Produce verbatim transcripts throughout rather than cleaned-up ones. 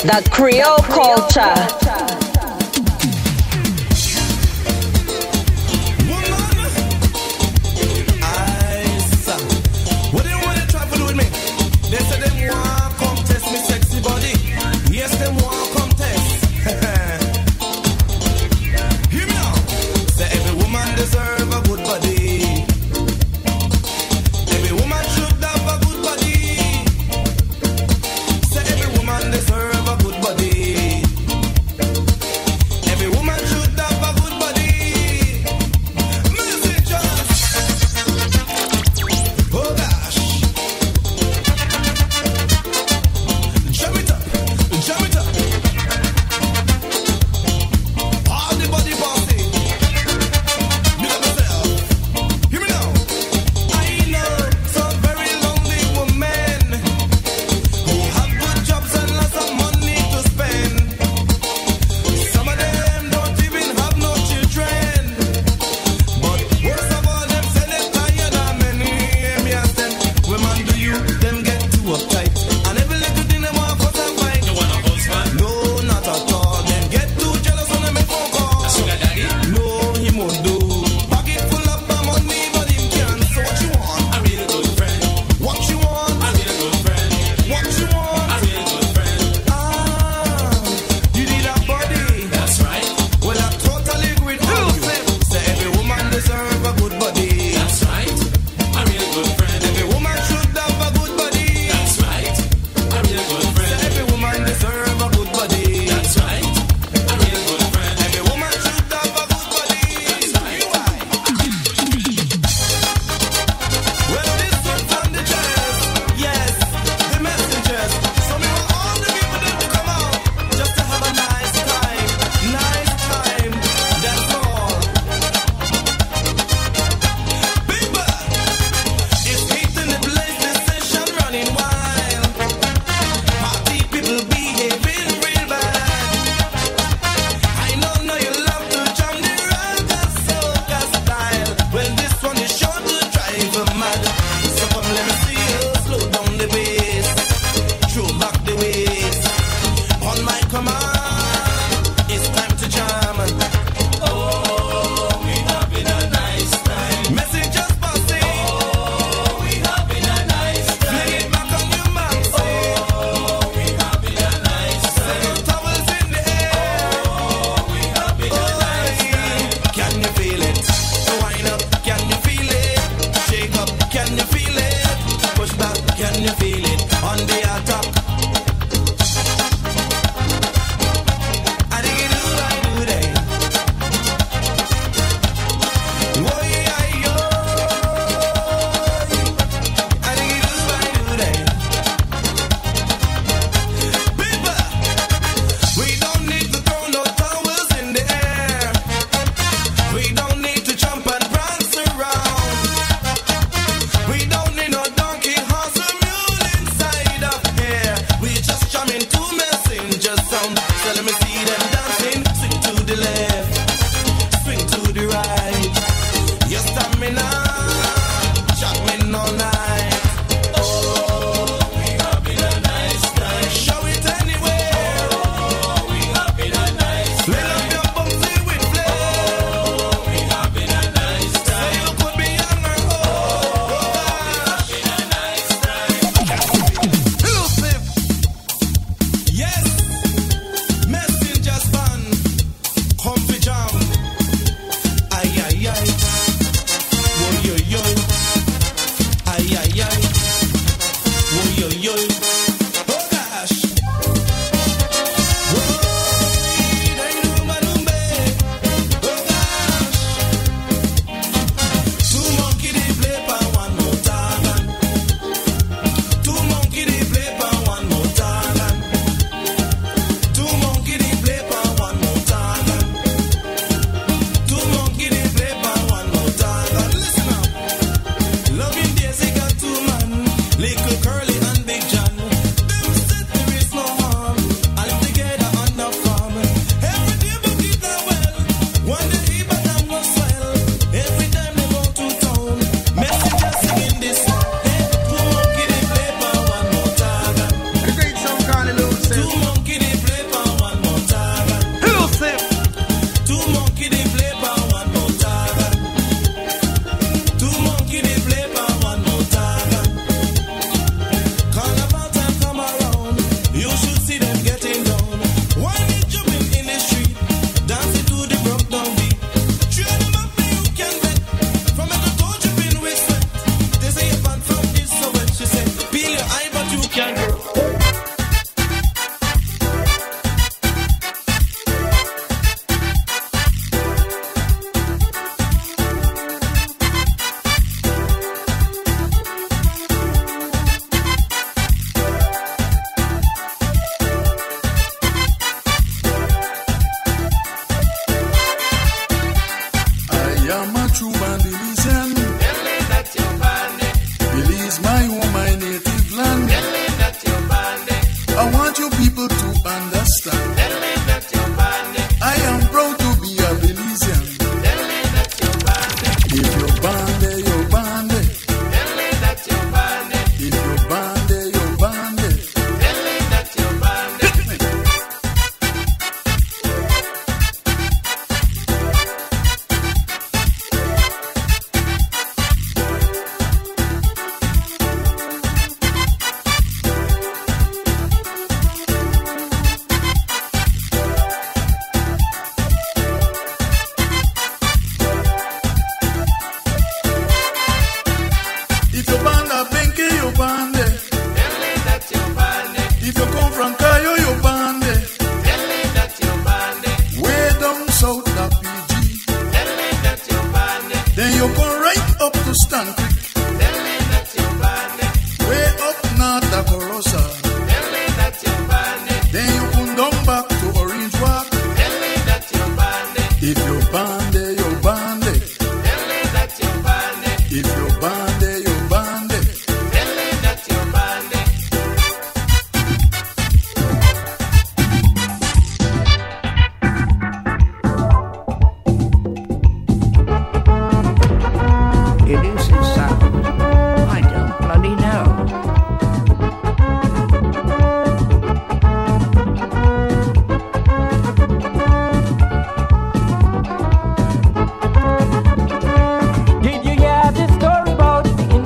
The Creole culture.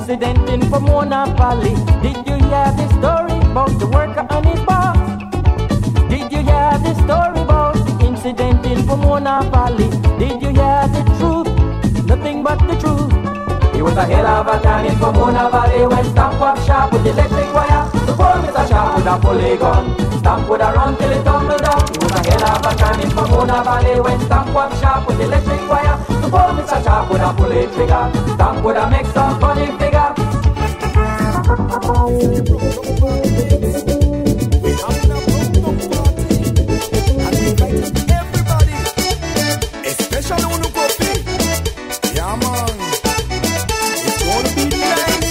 incident in Pomona Valley. Did you hear the story about the worker and his boss? Did you hear the story about the incident in Pomona Valley? Did you hear the truth? Nothing but the truth. It was a hell of a time in Pomona Valley when Stamp was sharp with the electric wire. The poor Mister Sharp with a pulley gun. Stamp would have run till it tumbled down. It was a hell of a time in Pomona Valley when Stamp was sharp with the electric wire. The poor Mister Sharp with a pulley trigger. Stamp would have make some funny figure. We having a boom party, and we invited everybody, especially when you go big. Yeah man, it's gonna be nice.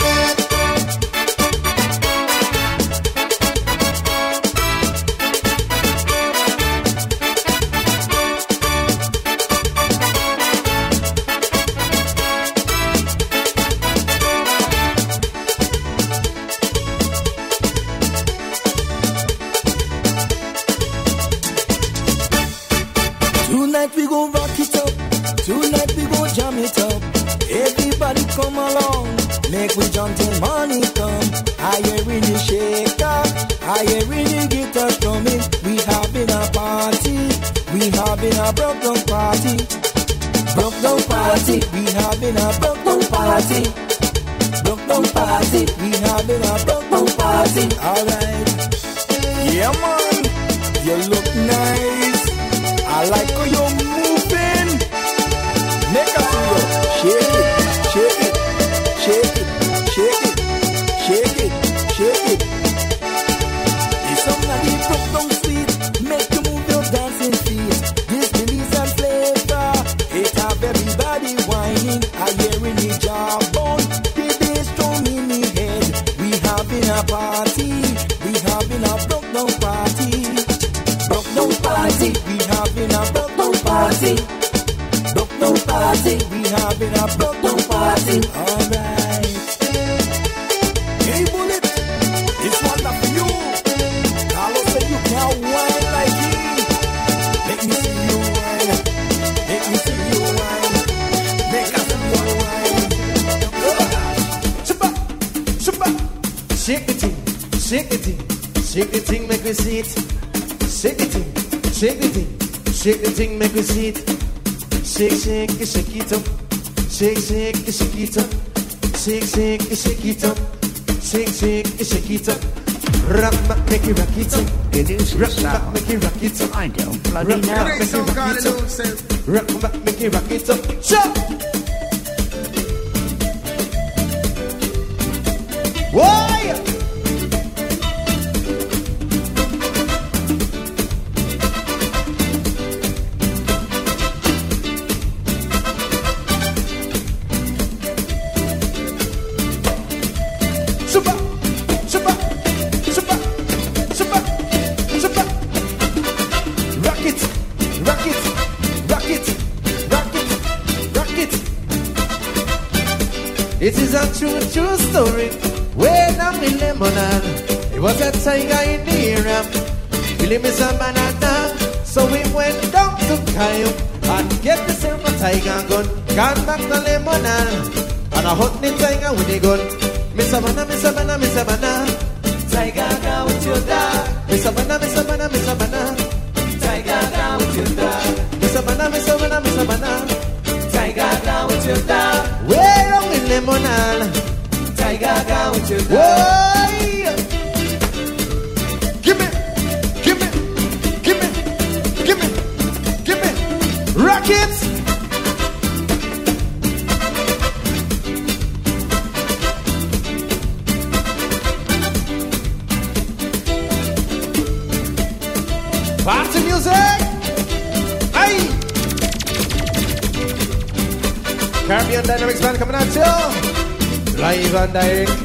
Tonight we go rock it up. Tonight we go jam it up. Everybody come along. Make we jump till morning come. I hear the shaker. I hear the guitar coming. We having a party. We having a broke down party. Broke down party. We having a broke down party. Broke down party. We having a broke down party. Alright. Yeah man. You look nice. I like how you're moving. Make us see you. Shake it, shake it, shake it, shake it, shake it, shake it. It's something that you put down sweet. Make you move your dancing feet. This release and flavor. It have everybody whining. I hearing the jawbone. The bass drum in the head. We having a party. We having a broke down party. Broke down party. We having a broke down party. Broke down party. We having a broke down party. Alright. Hey Bullet, this one up for you. Carlos said you can't whine like me. Make me see you whine. Make me see you whine. Make us see you whine. Shabba, shabba. Shake the thing, shake the thing, shake the thing, make me see it. Shake the thing, shake the thing, shake the thing, make me see it. Shake, shake, shake it up. Shake, shake, shake it up. Shake, shake, shake it up. Shake, shake, shake it up. Rock back, make it rock it up. Rock back, make it rock it up. I don't bloody know. Rock back, make it rock it up. Rock back, make it rock it up. Shut. Why? It is a true, true story. Way down in Lebanon, it was a tiger in the area. Feeling me some banana, so we went down to Cayo and get the silver tiger gun. Gone back to Lebanon and I hunt the tiger with the gun. Miss Savannah, Miss Savannah, Miss Savannah, tiger go with your dog. Miss Savannah, Miss Savannah, Miss Savannah, tiger go with your dog. Miss Savannah, Miss Savannah, Miss Savannah, tiger go with your dog. Way down in Lebanon, tiger go with your dog. Give me, give me, give me, give me, give me, rockets. Party music! Aye! Caribbean Dynamics Band coming out too! Live and direct.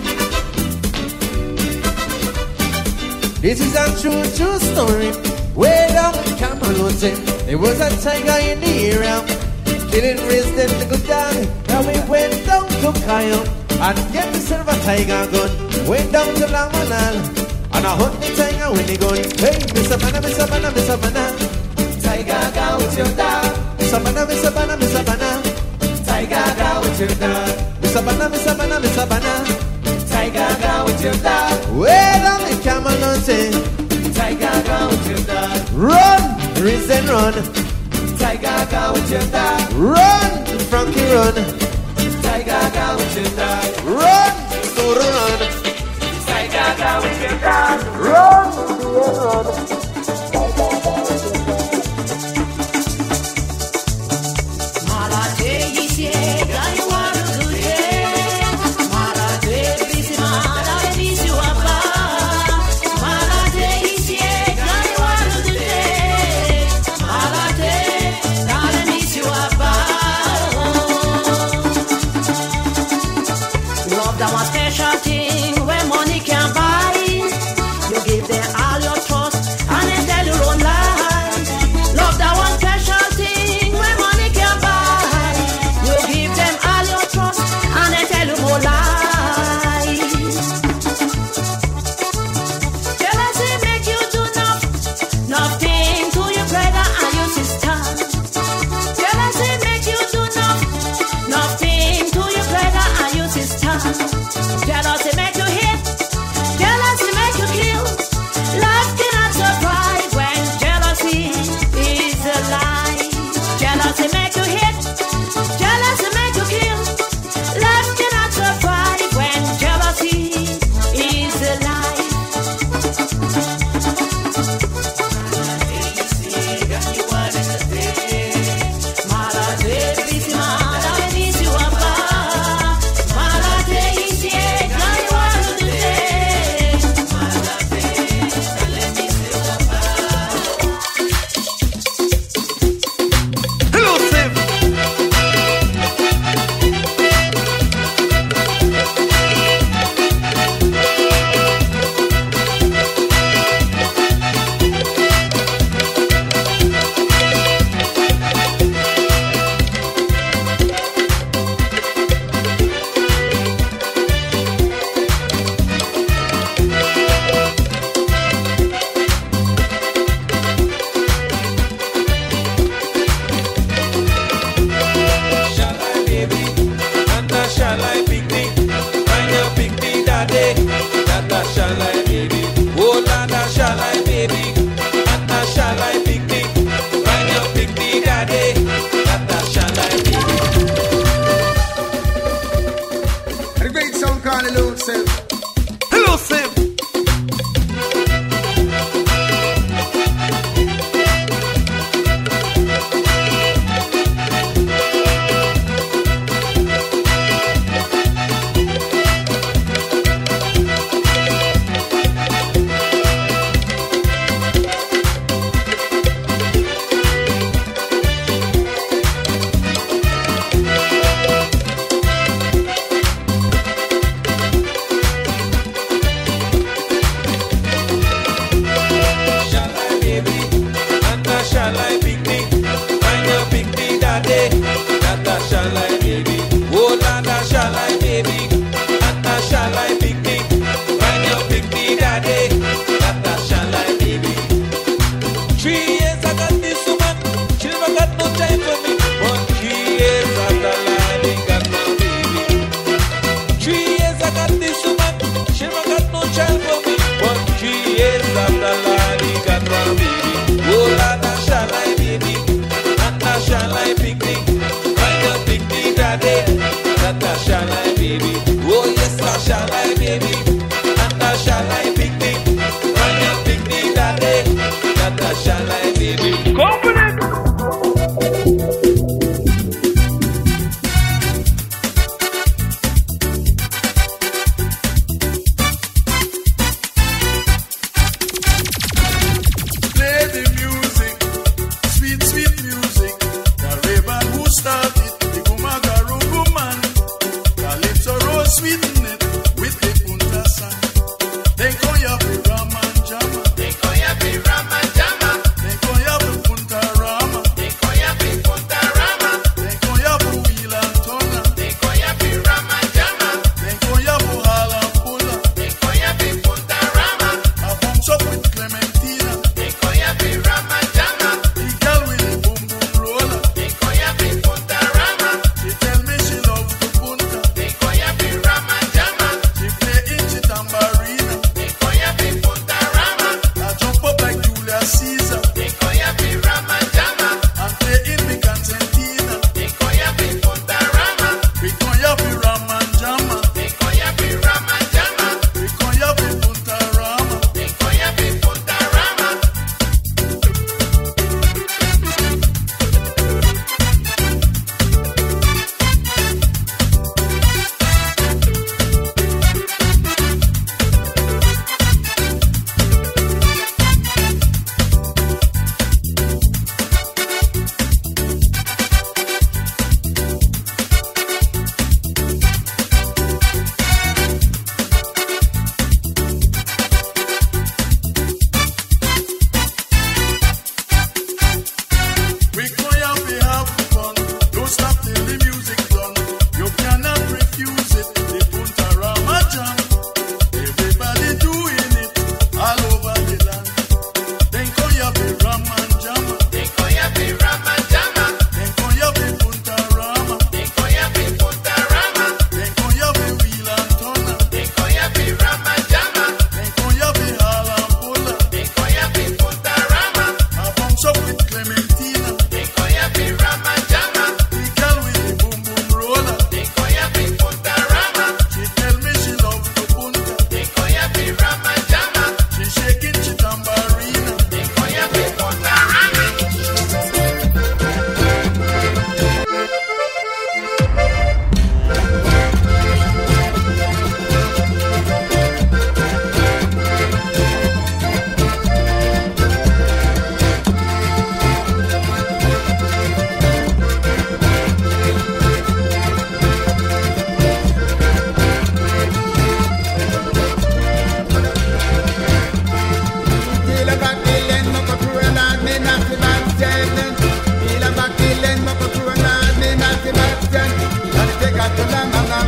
This is a true, true story. Way down in Cameroon, there was a tiger in the area. Killing residents to go down. And we went down to Cayo and get the silver tiger gun. Went down to Lamanal. And I hunt the tiger with the gun. Hey, Miss Savannah, Miss Savannah, Miss Savannah, tiger go with your dog. Miss Savannah, Miss Savannah, Miss Savannah, tiger go with your dog. Miss Savannah, Miss Savannah, Miss Savannah. with your dog. Wait on the camel nothing. Tiger go with your dog. Run, rinse and run. Tiger go with your dog. Run, Frankie run. Tiger go with your dog. Run, Nuru run. Tiger go with your dog. Run, run. Raman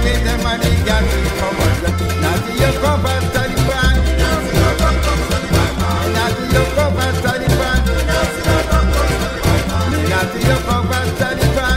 with the money, got to cover. Not to your cover, Taliban. Not to your cover, Taliban. Not to your cover, Taliban.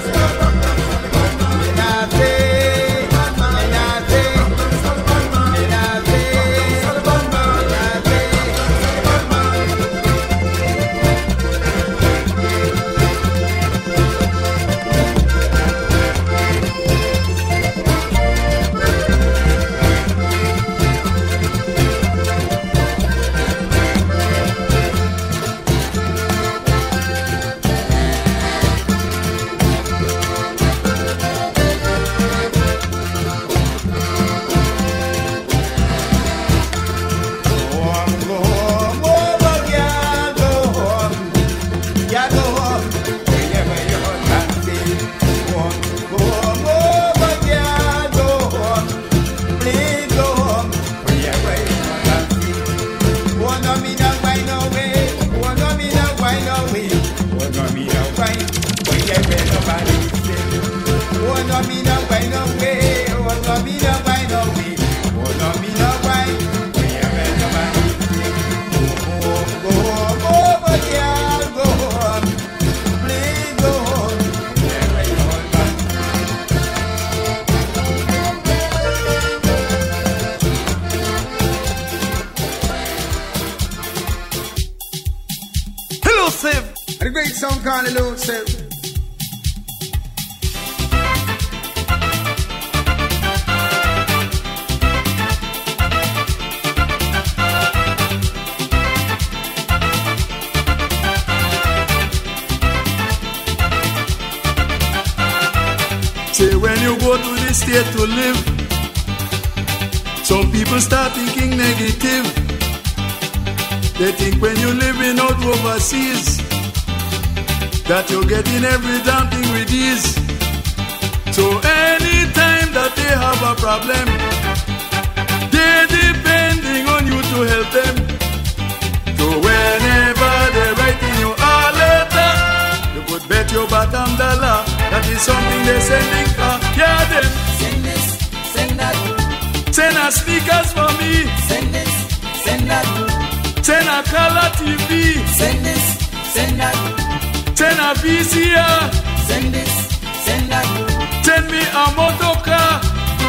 The great song called Elusive. Say when you go to the state to live, some people start thinking negative. They think when you're living out overseas that you're getting every damn thing with ease. So anytime that they have a problem, they're depending on you to help them. So whenever they're writing you a letter, you could bet your bottom dollar that is something they're sending for. Yeah, then Send this, send that. send a sneakers for me. Send this, send that. Send a color T V. Send this, send that. Send a V C R. Send this, send that. Send me a motor car.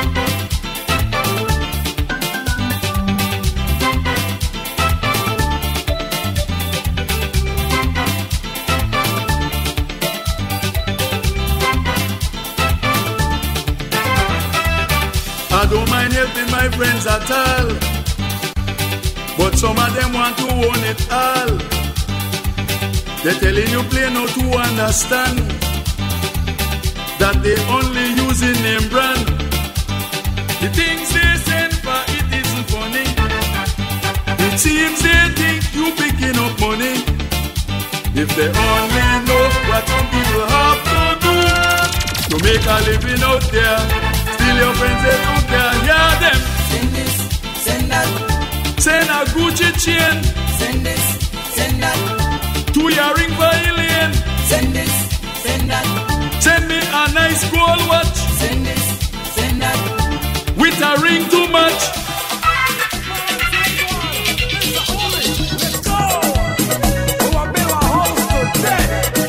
I don't mind helping my friends at all, but some of them want to own it all. They're telling you plain not to understand that they only using name brand. The things they send for it isn't funny. It seems they think you picking up money. If they only know what some people have to do to make a living out there, still your friends they don't care. Yeah, them. Send this, send that. Send a Gucci chain. Send this, send that. To your ring for alien. Send this, send that. Send me a nice gold watch. Send this, send that. With a ring too much. Let's go! We want to build a house today.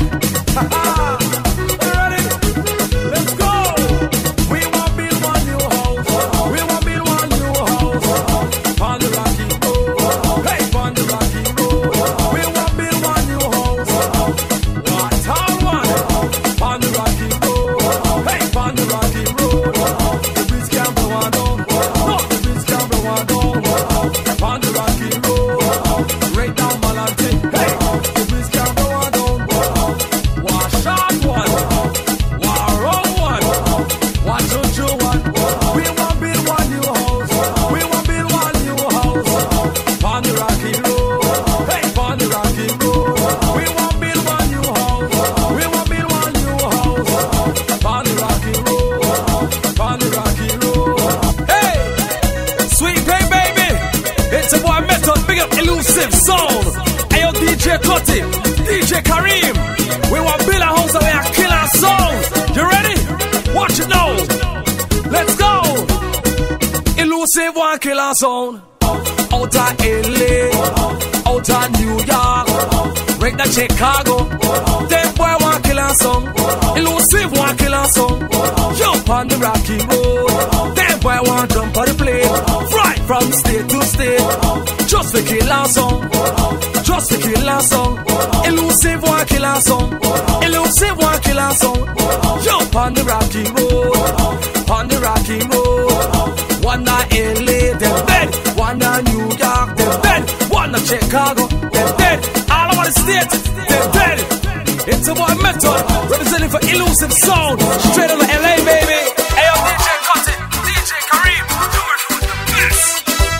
You ready? Let's go! We want to build one new house. We want to build one new house. On the rocky road. Hey, on the rocky road. We want to build one new house. What a one! On the rocky road. Hey, on the rocky road. The breeze can't blow on down. No, the breeze can't blow on down. On the rocky road. Right down Malante. Hey, the breeze can't blow on down. One shot one. One wrong one. One two two one. We want build one new house. We want build one new house. On the rocky road. Hey, on the rocky road. We want build one new house. We want build one new house. On the rocky road. On the rocky road. Hey, sweet pay baby. It's a boy Method, big up Elusive Sound. Ayo D J Cutty, D J Kareem. We want build a house and we are kill our songs. You ready? Watch it now. Elusive one killer sound. Out of L A, out of New York, right to Chicago. Them boy one killer song. Elusive one killer song. Jump on the rocky road. Them boy one jump on the plane. Right from state to state. Just the killer song. Just the killer song. Elusive one killer song. Elusive one killer song. Jump on the rocky road. On the rocky road. One na L A, them dead. One na New York, them dead. One na Chicago, them dead. All over the state, them dead. It's a boy Method, representing for Elusive Sound. Straight out of L A, baby. Hey, yo, D J Cutty, D J Kareem, do it with the best.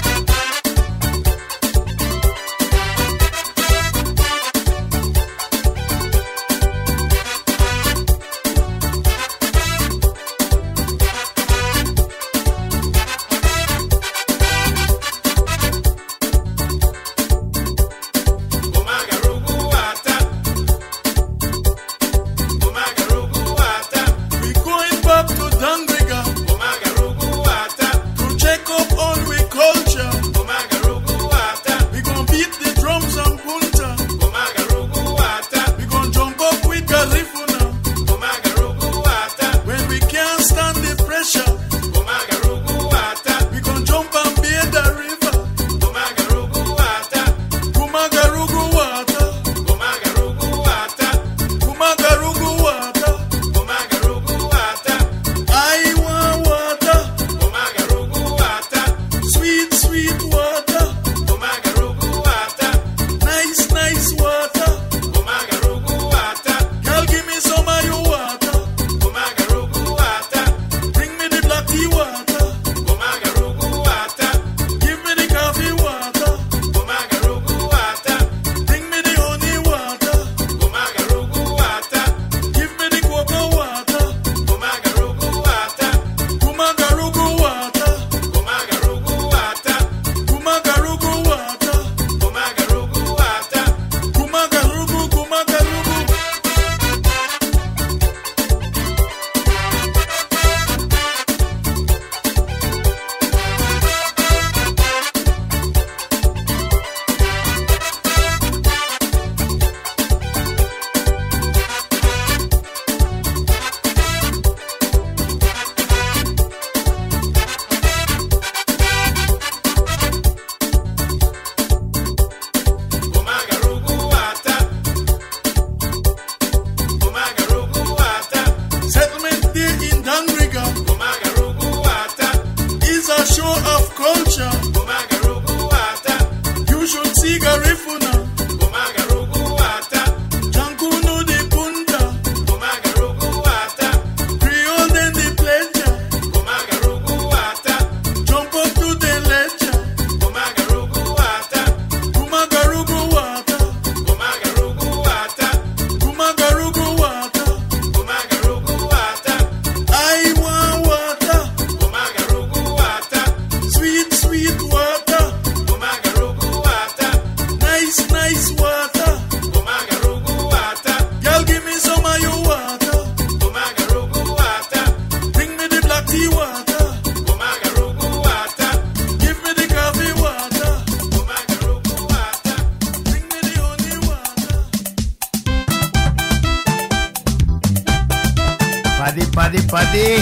Paddy, paddy.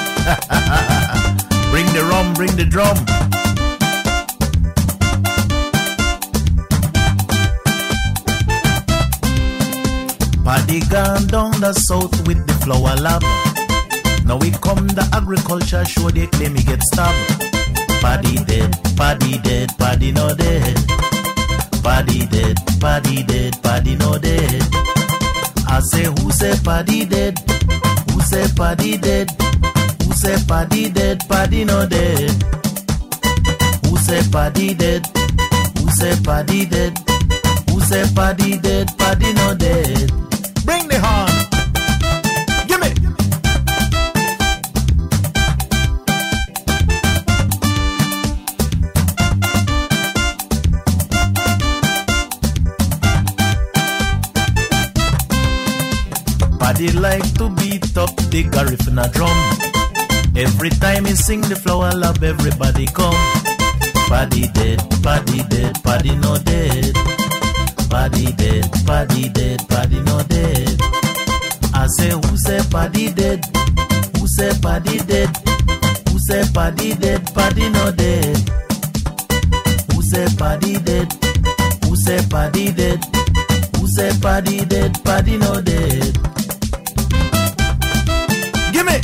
Bring the rum, bring the drum. Paddy gone down the south with the flower lab. Now we come the agriculture show, they claim he get stabbed. Paddy dead, Paddy dead, Paddy no dead. Paddy dead, Paddy dead, Paddy no dead. I say who say Paddy dead? Who say Paddy dead? Who say Paddy dead? Paddy no dead. Who say Paddy dead? Who say Paddy dead? Who say Paddy dead? Paddy no dead. Bring the horn. Give me. Paddy like to beat up the garif in a drum. Every time he sing the flower love, everybody come. Paddy dead, paddy dead, paddy no dead. Paddy dead, paddy dead, paddy no dead. I say, who say paddy dead? Who say paddy dead? Who say paddy dead, paddy no dead? Who say paddy dead? Who say paddy dead? Who say paddy dead, paddy no dead? Give me.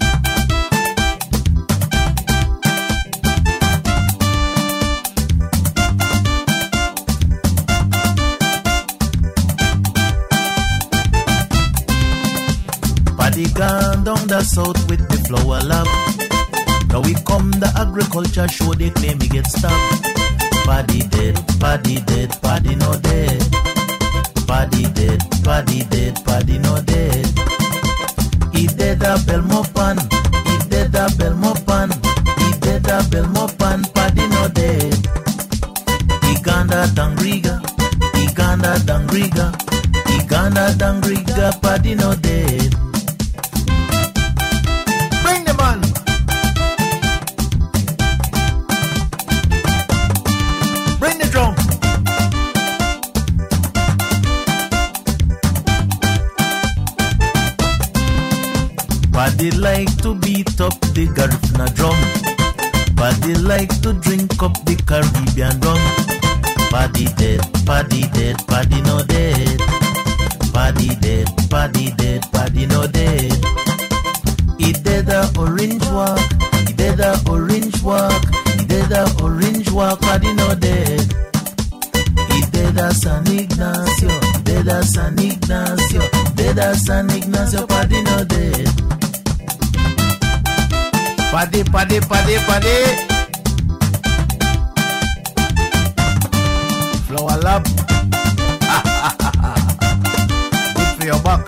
Paddy gone down the south with the flower lab. Now we come the agriculture show, they claim he get stabbed. Paddy dead, paddy dead, paddy no dead. Paddy dead, paddy dead, paddy no dead. He dead a Belmo pan, he dead a Belmo pan, he dead a Belmo pan, paddy no dead. He ganda dangriga, he ganda dangriga, he ganda dangriga, paddy no dead. Bring the man. Bring the drum. Paddy like to beat up the Garifuna drum. Paddy like to drink up the Caribbean rum. Paddy dead, paddy dead, paddy no dead. Paddy dead, paddy dead, paddy no dead. He did a orange walk, he did a orange walk, he did a orange walk, paddy no dead. He did a San Ignacio, he did a San Ignacio, did a San Ignacio, paddy no dead. Paddy, paddy, paddy, paddy. Flower lab. Good for your buck.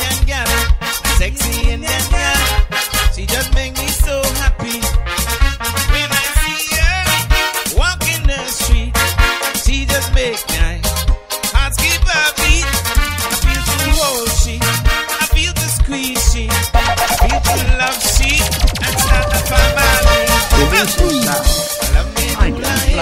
Sexy Indian girl, she just make me so happy.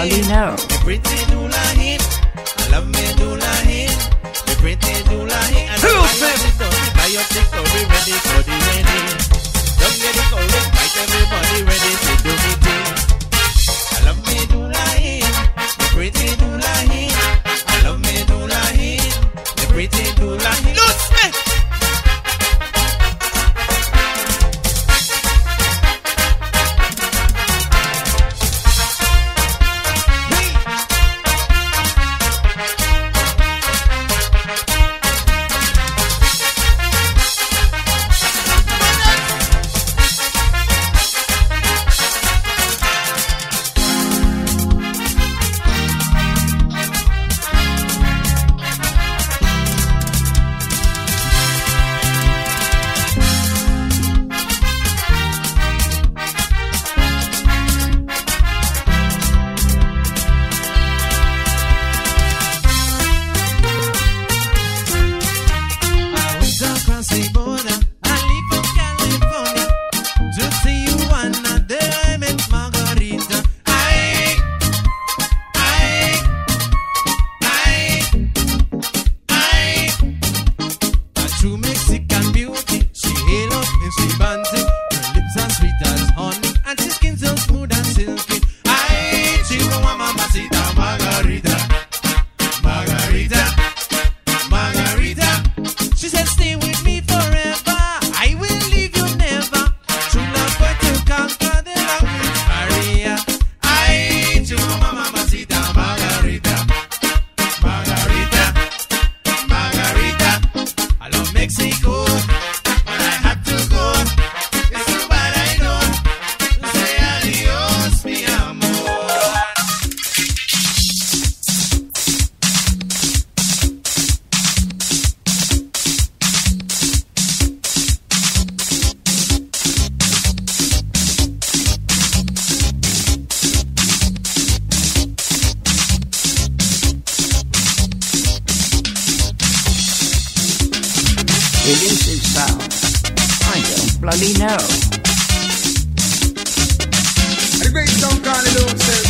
bloody know. Me pretty Dula hit. I love me Dula hit. Me pretty Dula hit. I love me buy your story ready for the wedding. Don't get it going, fight everybody ready to do me thing. I love me Dula hit. Me pretty Dula hit. I love me Dula hit. Me pretty Dula hit. Lose me. Elusive sound. I don't bloody know. The great song called Elusive.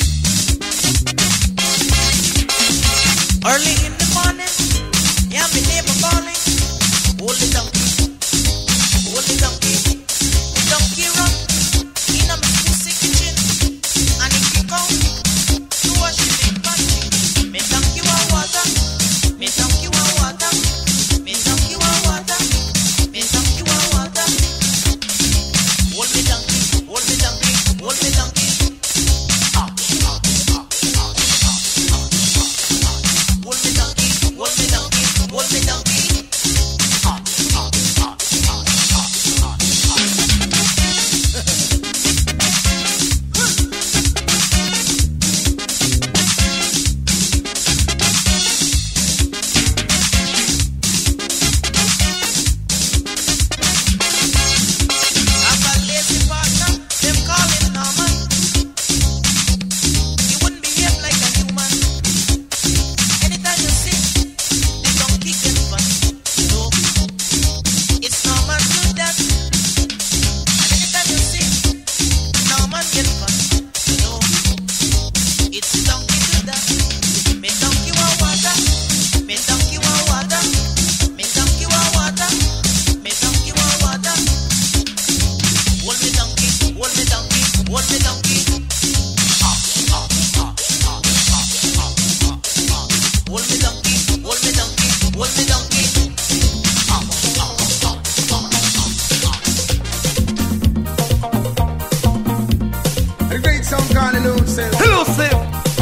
Early in the morning, yeah, my neighbor calling. Hold the donkey, hold the donkey. The donkey run in a pussy kitchen, and it kick out to wash the big panty. Me donkey want water, me donkey want water, me donkey want water, me donkey want water. Hold me donkey, hold me donkey, hold me donkey. Ah, ah, ah, ah, ah, ah. Hold me donkey, hold me donkey, hold me donkey. Ah, ah, ah, ah, ah, ah, ah. I've a lazy partner, them calling Norman. You wouldn't behave like a human. Anytime you sit, the donkey get fun. No, it's Norman do that. And anytime you sit, Norman get fun. No, it's the donkey do that. Me donkey want water, me donkey want water, me donkey want water, me donkey want water. Hold me donkey, hold me donkey, hold me donkey. Ah, ah, ah, ah, ah, ah, ah, ah. Hold me donkey, hold me donkey, hold me donkey. Ah, ah, ah, ah, ah. The great song called Elusive. Elusive.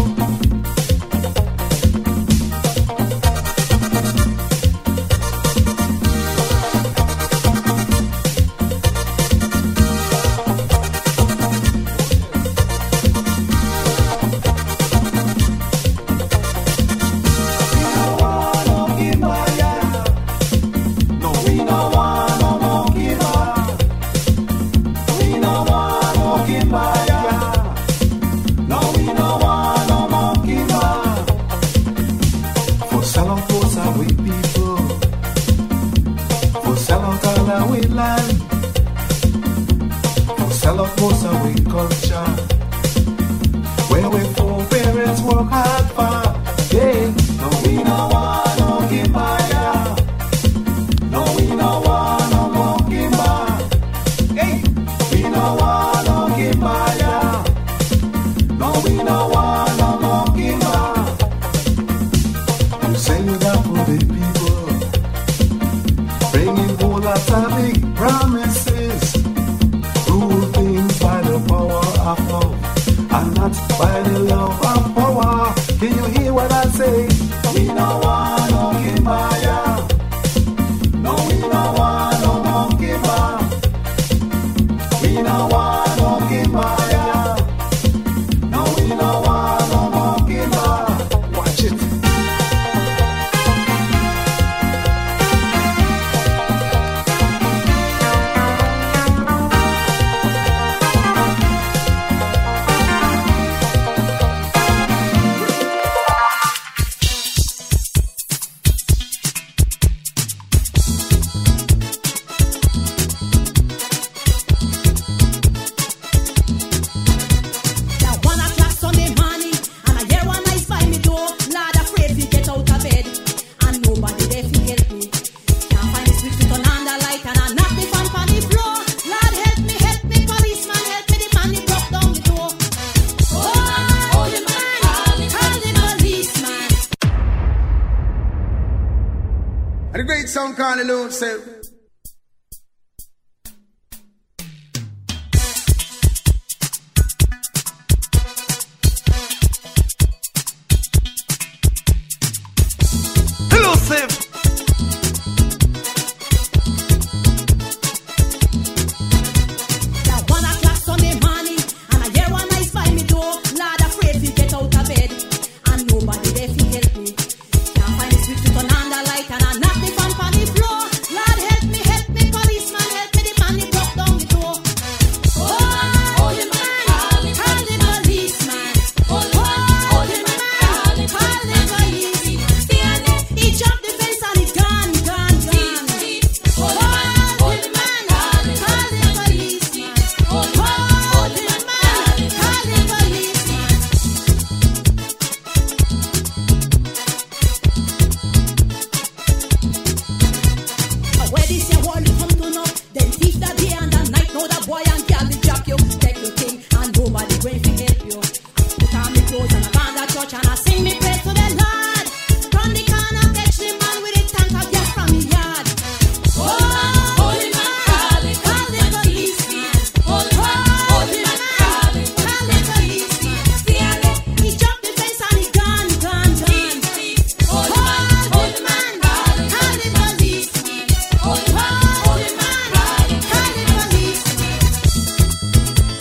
For salon cosa with people, for salon color with land, for salon cosa with culture, where we folk bringing full atomic promises. Rule things by the power of love and not by the love of power. Can you hear what I say? We no want no Kimbaya. No, we no want no monkey bar. We no want no Kimbaya. No, we no want no monkey bar. Watch it. And the great song called the Lord said, Elusive. Now one o'clock Sunday morning, and I hear one nice by me door. Lord afraid to get out of bed, and nobody there to help me. Can't find the switch to turn on the light, and I knock the fan on the floor. Lord help me, help me, policeman help me. The man he broke down the door. Oh, hold the man, call the policeman. Oh, hold the man, call the police. He jumped the fence and he gone, gone, gone. Oh, hold the man, call the policeman. Oh, hold the man, call the policeman. Where this your world come to know? Then teach the day and the night. Know the boy and girl will drop you. Take your thing and nobody going to help you. Put on me clothes and I gone to church and I sing me praise to the Lord. Run the corner, catch the man with a tank of gas from his yard. Oh, holy man, call the policeman. Oh, holy man, call the policeman. He jumped the fence and he gone, gone, gone. Oh, holy man, call the policeman. Oh, holy man, call the policeman.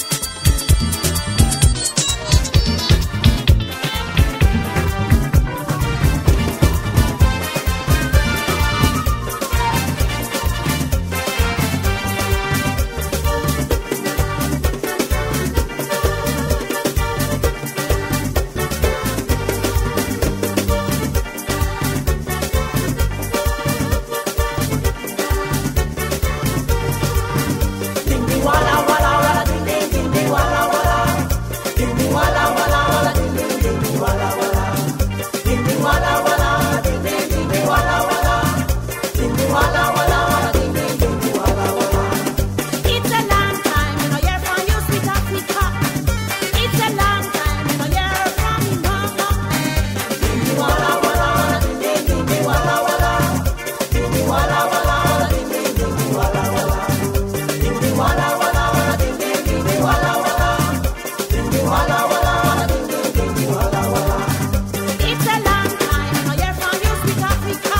Ding ding walla walla walla ding ding ding ding walla walla. Ding ding walla walla walla ding ding ding ding walla walla. Ding ding walla walla ding ding ding ding walla walla. Ding ding walla walla walla ding ding ding ding walla walla. It's a long time you know hear from you sweet Africa. It's a long time you know hear from me mama. Ding ding walla walla walla ding ding ding ding walla walla. Ding ding walla walla walla ding ding ding ding walla walla. Ding ding walla walla walla ding ding ding ding walla walla. Ding ding walla walla walla ding ding ding ding walla walla. It's a long time you know hear from you sweet Africa.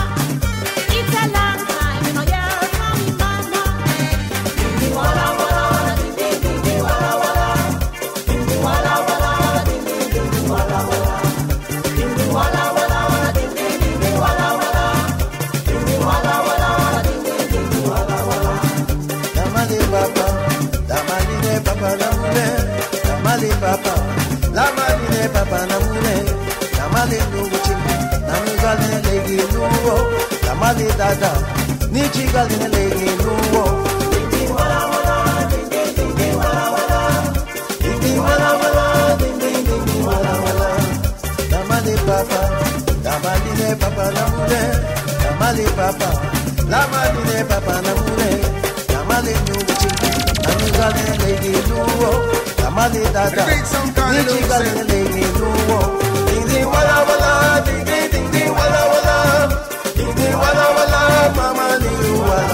It's a long time you know hear from me mama. Ding ding walla walla walla ding ding ding ding walla walla. Ding ding walla walla walla ding ding ding ding walla walla. Ding ding walla walla walla ding ding ding ding walla walla. Ding ding walla walla walla ding ding ding ding walla walla. Damali papa, damali ne papa namune, damali papa, damali ne papa namune, damali nuguchi, namigale legi nuwo, damali dada, nichi gali ne legi nuwo. Ding ding wala wala, ding ding ding ding wala wala, ding ding wala wala, ding ding ding ding wala wala. Damali papa, damali ne papa namune, damali papa, damali ne papa namune. Damali nuguchi, namigale legi nuwo, damali dada, nichi gali ne legi nuwo. Ding ding wala wala, ding ding ding ding wala wala, ding ding wala wala, mama ni wala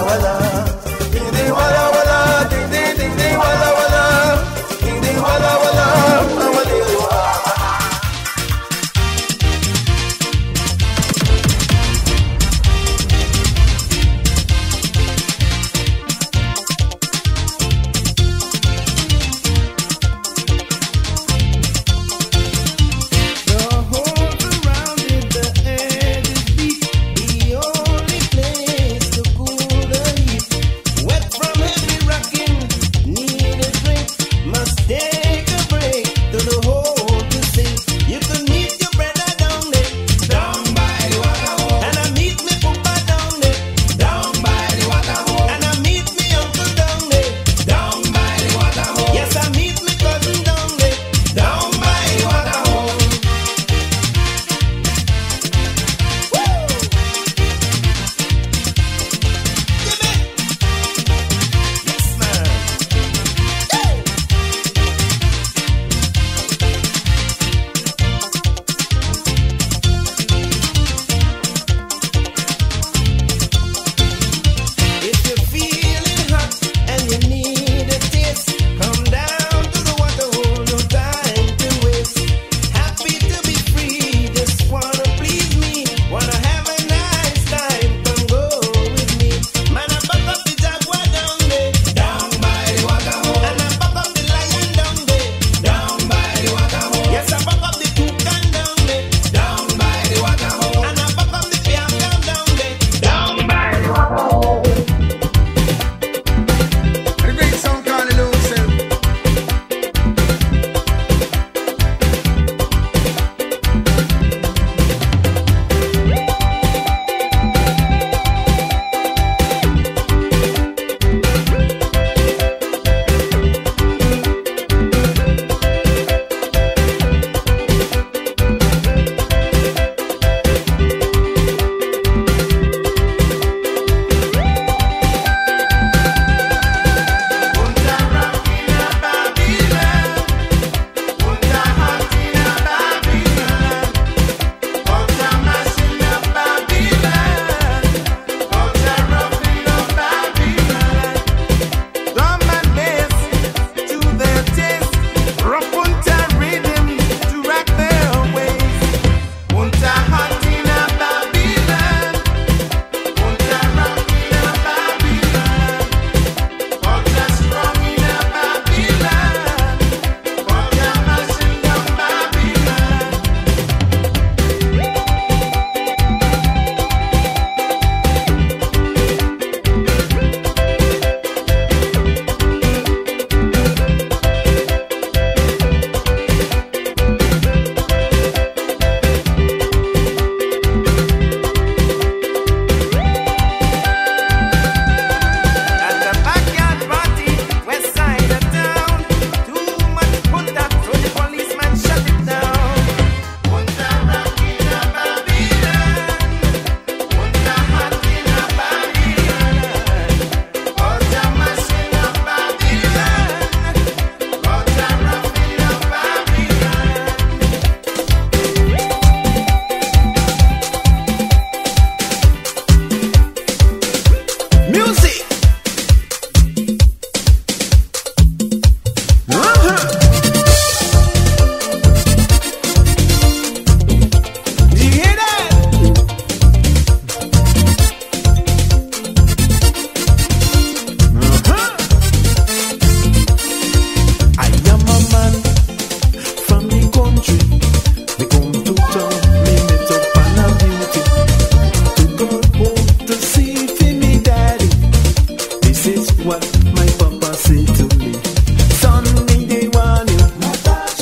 what my papa say to me. Son, me they want you. Me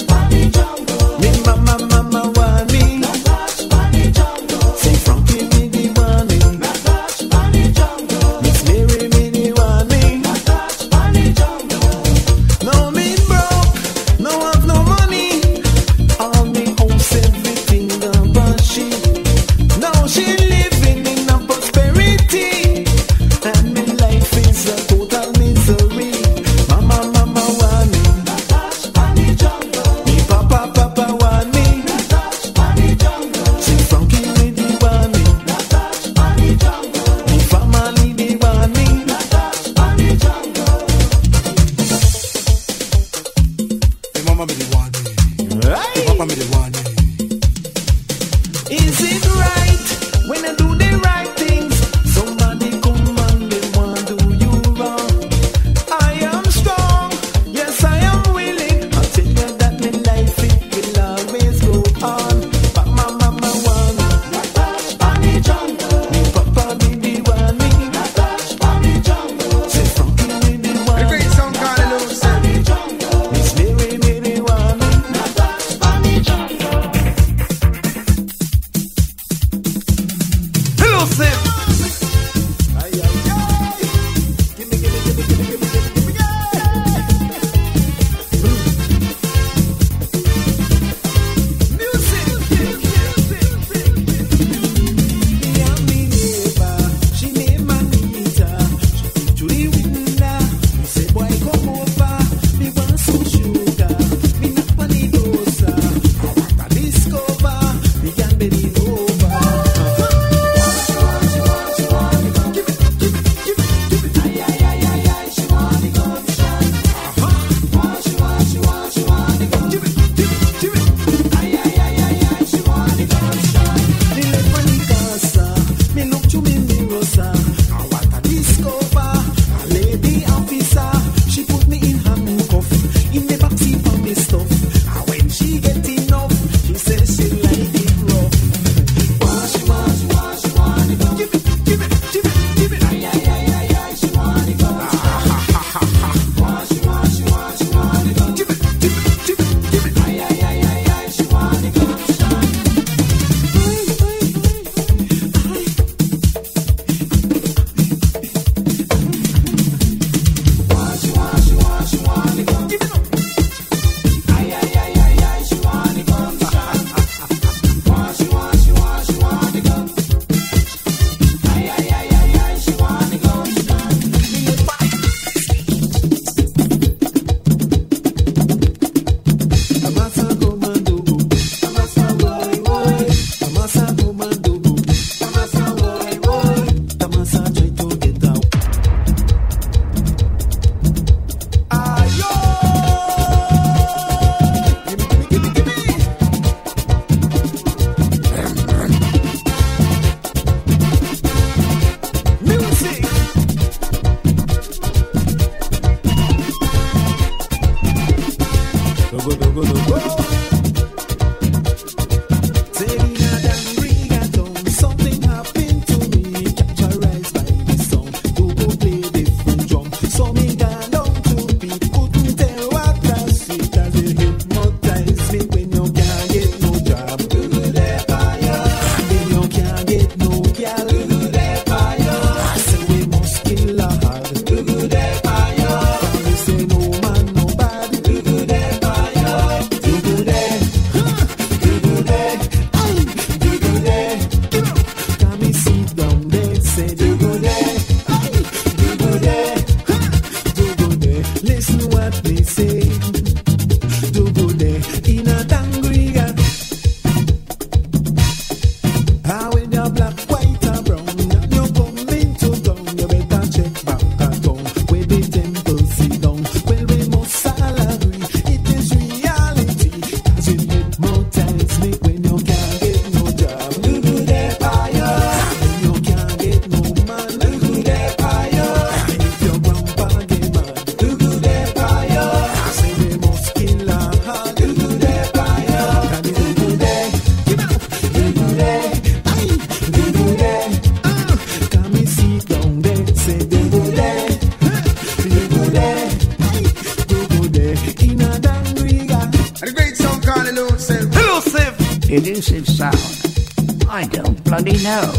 mama, mama want me. Say Frankie, me they want me. Miss Mary, me they want me. Now me broke, no have no money. All me house, everything done but she. Now she living in a prosperity, and me life is a total misery. Mama, mama want me. Me papa, papa want me. Say Frankie, me they want me. Me family they want me. Hey, mama me the want me. Hey, papa me the want me. Is it right when I do the right things? Somebody come and they want do you wrong. I am strong, yes I am willing. I'll tell you that my life it will always go on. But my mama want me. Me papa me they want me. Say Frankie me they The want me. great song called Alone Say. Miss Mary me they want me. Elusive. Ay, ay, ay. Gimme, gimme, gimme, gimme, gimme, gimme, gimme, yeah. Music. Me and me neighbor, she name Anita. She to the window. Me say, boy, come over. Me want some sugar. Me knock on the dosa. I want a discover. Me can bend it over. Me left on the casa, me look to me mirror, sir. I want to discover a lady officer. She put me in handcuff, in the backseat for me stuff. And when she get enough, she says she like it rough. Wash, wash, wash, want it up. Give it, give it, give it, give it. Ay, ay, ay, ay, ay, she want it up. Wash, wash, wash, want it up. Give it, give it, give it, give it. Ay, ay, ay, ay, ay, she want it up. Amasa comando, amasa boy boy, amasa comando, amasa boy boy, amasa try to get out. Ayo, gimme, gimme, gimme, gimme. Music. Go go go go go go. Serena dan reggaeton, something happened to me. Capturized by the song, to go play different drum. So me gone down to beat, couldn't tell what that's it as it hypnotized me. When you can't get no job, do that fire. When you can't get no girl, do that fire. I say we must kill a hard, do that fire. Cause we say no man no bad, do that fire. Do that, huh? Do that, ay, do that. Can me sit down there, say do that, ay, do that, huh? Do that. Listen what they say. Do that in a tangriga. How when you're black, white or brown, and you coming to town, you better check back at home. Where the temple sit down, well we must all agree it is reality. Cause it hypnotize me when you can't get no job. Do that fire. When you can't get no man, do that fire. If your grandpa get mad, do that fire. I say elusive sound? I don't bloody know.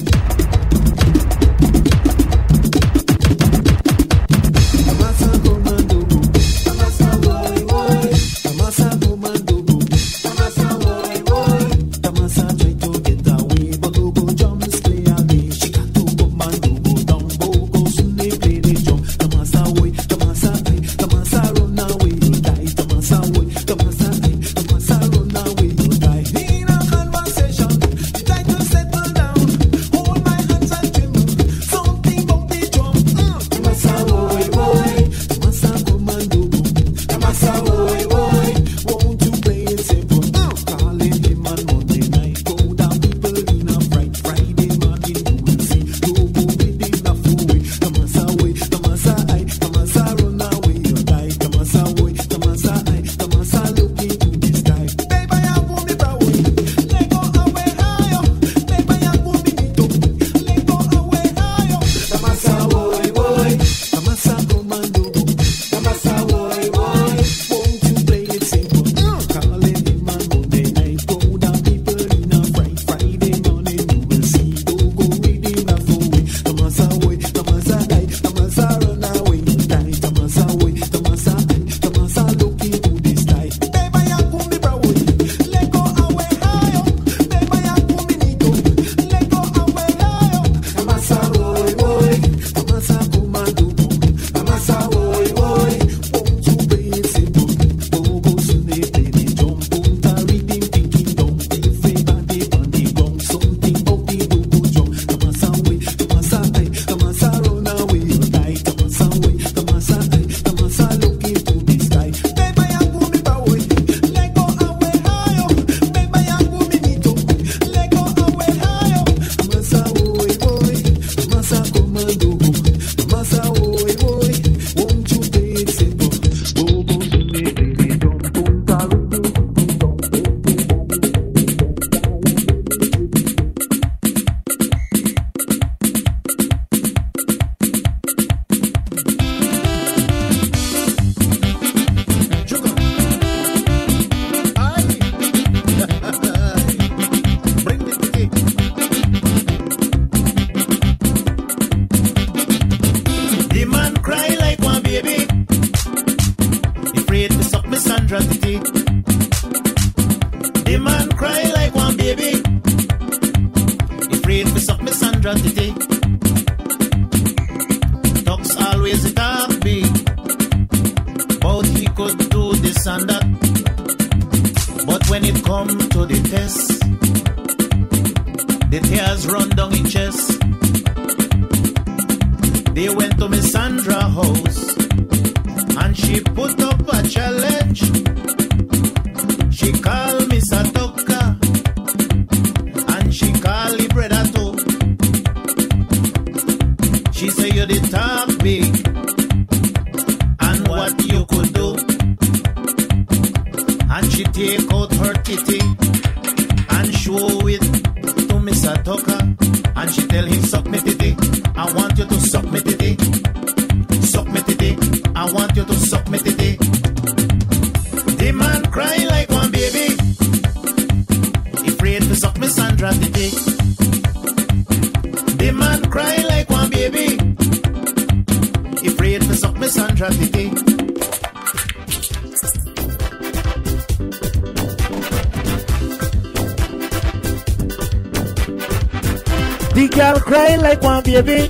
The girl cry like one baby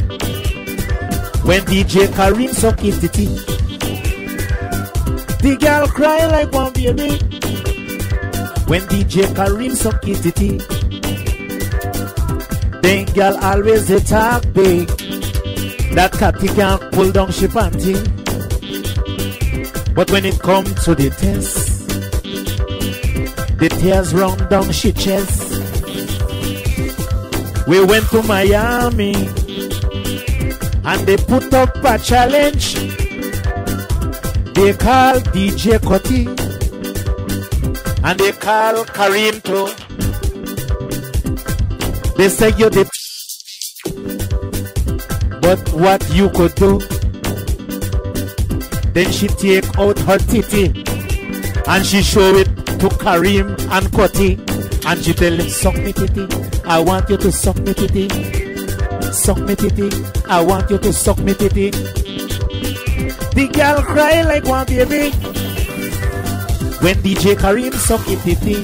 when D J Karim suck his titty. The girl cry like one baby when D J Karim suck his titty. Then girl always they talk big, that catty can't pull down she panty. But when it comes to the test, the tears run down she chest. We went to Miami and they put up a challenge. They call D J Cutty and they call Karim too. They say you did, but what you could do? Then she take out her titty and she show it to Karim and Cutty. And she tell him, suck me titty, I want you to suck me titty. Suck me titty, I want you to suck me titty. The girl cry like one baby when D J Kareem suck it titty.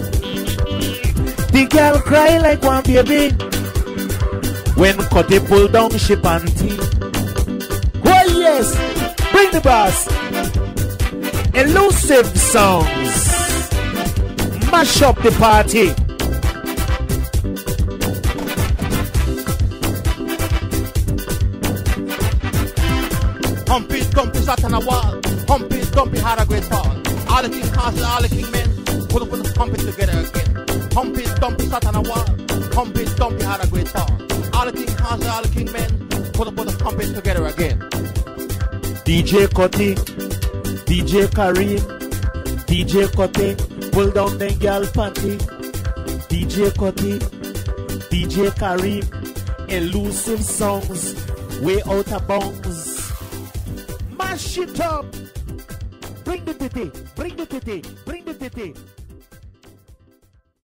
The girl cry like one baby when Cutty pull down she panty. Oh yes, bring the bass. Elusive songs, mash up the party. Humpy, dumpy, sat on a wall. Humpy, dumpy, had a great fall. All the king castles, all the king men, put up with the humpy together again. Humpy, dumpy, sat on a wall. Humpy, dumpy, had a great fall. All the king castles, all the king men, put up with the humpy together again. D J Cutty, D J Kareem, D J Cutty, pull down the girl panty. D J Cutty, D J Kareem, elusive songs, way out of bounds. Mash it up. Bring the titty, bring the titty, bring the titty.